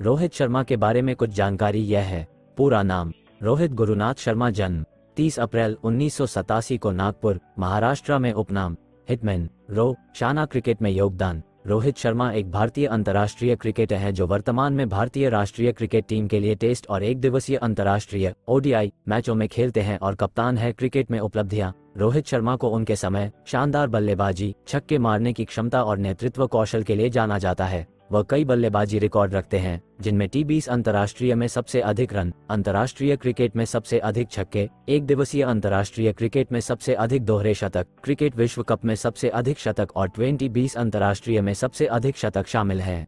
रोहित शर्मा के बारे में कुछ जानकारी यह है। पूरा नाम रोहित गुरुनाथ शर्मा, जन्म 30 अप्रैल 1987 को नागपुर, महाराष्ट्र में। उपनाम हिटमैन, शाना क्रिकेट में योगदान। रोहित शर्मा एक भारतीय अंतर्राष्ट्रीय क्रिकेटर हैं जो वर्तमान में भारतीय राष्ट्रीय क्रिकेट टीम के लिए टेस्ट और एक दिवसीय अंतर्राष्ट्रीय ओडीआई मैचों में खेलते हैं और कप्तान है। क्रिकेट में उपलब्धियां। रोहित शर्मा को उनके समय, शानदार बल्लेबाजी, छक्के मारने की क्षमता और नेतृत्व कौशल के लिए जाना जाता है। वह कई बल्लेबाजी रिकॉर्ड रखते हैं, जिनमें टी20 अंतर्राष्ट्रीय में सबसे अधिक रन, अंतर्राष्ट्रीय क्रिकेट में सबसे अधिक छक्के, एक दिवसीय अंतर्राष्ट्रीय क्रिकेट में सबसे अधिक दोहरे शतक, क्रिकेट विश्व कप में सबसे अधिक शतक और T20 अंतर्राष्ट्रीय में सबसे अधिक शतक शामिल हैं।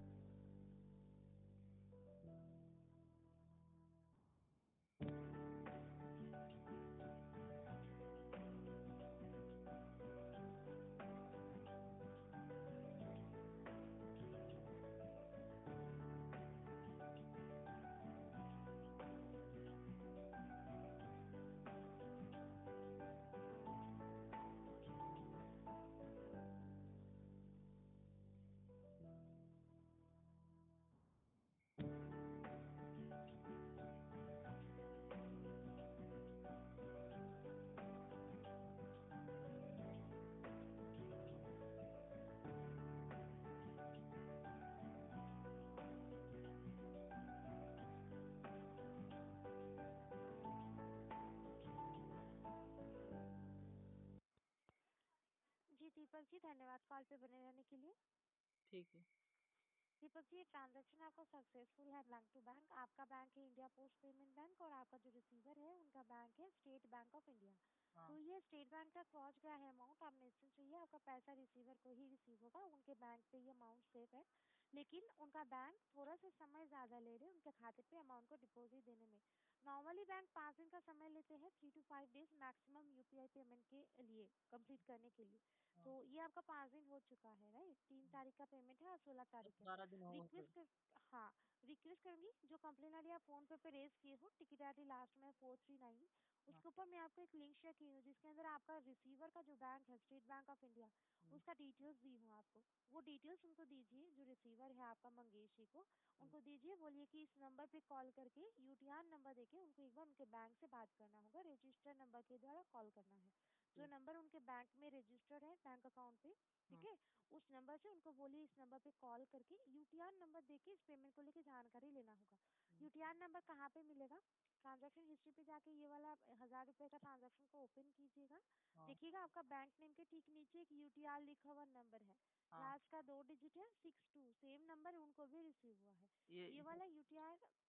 जी दीपक जी, धन्यवाद कॉल पे बने रहने के लिए। ठीक है। दीपक जी, ये ट्रांजैक्शन आपका सक्सेसफुल है बैंक टू बैंक। आपका बैंक है इंडिया पोस्ट पेमेंट बैंक और आपका जो रिसीवर है उनका बैंक है स्टेट बैंक ऑफ इंडिया। हाँ। तो ये स्टेट बैंक तक पहुंच गया है अमाउंट, आप निश्चिंत रहिए, आपका पैसा रिसीवर को ही रिसीव होगा, उनके बैंक पे ये अमाउंट सेफ है। लेकिन उनका बैंक थोड़ा सा समय ज़्यादा ले रहे हैं उनके खाते पे अमाउंट को डिपॉजिट देने में। नॉर्मली बैंक 5 दिन का समय लेते हैं, 3 to 5 days maximum UPI payment के लिए कंप्लीट करने के लिए। हाँ। तो ये आपका 5 दिन हो चुका है, राइट? 3 तारीख का पेमेंट है और 16 तारीख है। 12 दिन हो गए फिर। रिक्वेस्ट कर हाँ, रिक्वेस्ट करूंगी जो कंप्लेन आई आप फोन पे रेज किए हो, टिकट आई डी लास्ट में 439, हाँ। उसके ऊपर मैं आपको एक लिंक शेयर की हूँ जिसके अंदर आपका रिसीवर का जो बैंक है स्टेट बैंक ऑफ इंडिया, उसका डिटेल्स दी हूँ आपको। वो डिटेल्स उनको दीजिए, जो रिसीवर है आपका मंगेश जी को, उनको दीजिए, बोलिए कि इस नंबर पे कॉल करके यूटीआर नंबर देके उनको एक बार उनके बैंक से बात करना होगा, रजिस्टर नंबर के द्वारा कॉल करना है। जो नंबर उनके बैंक में रजिस्टर्ड है बैंक अकाउंट पे, ठीक है, उस नंबर से उनको बोलिए इस नंबर पे कॉल करके यूटीआर नंबर देके इस पेमेंट को लेके जानकारी लेना होगा। यूटीआर नंबर कहाँ पे मिलेगा? ट्रांजैक्शन हिस्ट्री पे जाके ये वाला 1000 रुपए का ट्रांजैक्शन को ओपन कीजिएगा। हाँ। देखिएगा आपका बैंक नेम के ठीक नीचे एक यूटीआर लिखा हुआ नंबर है, हाँ। लास्ट का 2 डिजिट है 62, सेम नंबर उनको भी रिसीव हुआ है। ये ये वाला यूटीआर